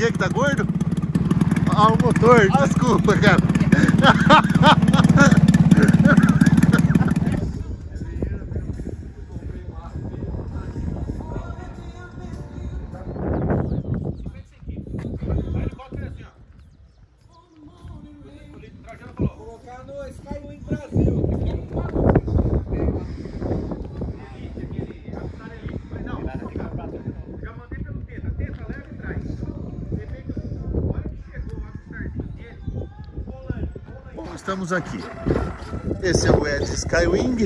que tá gordo? Ah, o motor, desculpa, cara. Colocar no Skywing Brasil. Bom, estamos aqui. Esse é o Ed Skywing.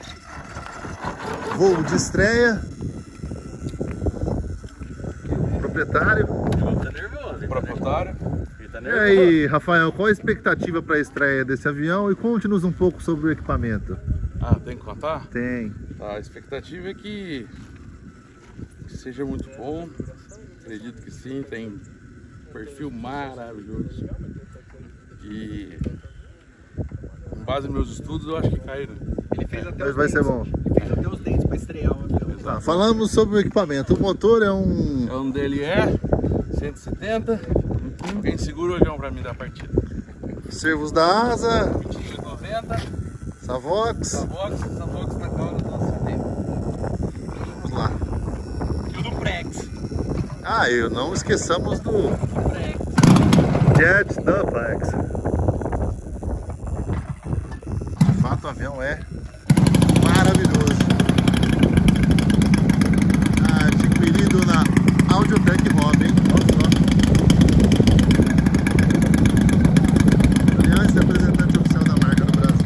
Voo de estreia. Proprietário. Tá nervoso. Proprietário. E aí, Rafael, qual a expectativa para a estreia desse avião? E conte-nos um pouco sobre o equipamento. Ah, tem que contar? Tem. A expectativa é que seja muito bom. Acredito que sim, tem um perfil maravilhoso. E com base nos meus estudos, eu acho que cai, né? Ele fez até Mas os vai ser dentes. bom. Ele fez até os dentes para estrear o avião. Tá, falamos sobre o equipamento. O motor é um... É um DLE 170. Quem segura o avião para mim da partida? servos da asa, 2290. Savox. Savox na cauda do CD. Vamos lá. E o do Prex. Ah, e não esqueçamos do Prex. Jet Duplex. De fato, o avião é maravilhoso. Adquirido na Audiotech Hobby, hein? Aliás, representante oficial da marca no Brasil.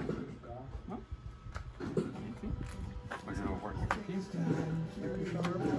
Mas eu vou aqui.